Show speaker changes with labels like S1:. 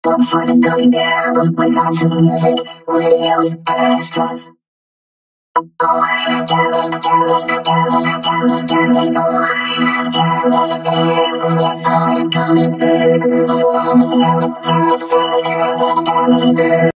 S1: One for the Gummy Bear album with lots of music, videos, and extras. Oh, I'm a gummy, gummy, gummy, gummy, gummy. Oh, I'm a gummy bear. Yes, I'm a gummy bear. Oh, I'm a gummy bear.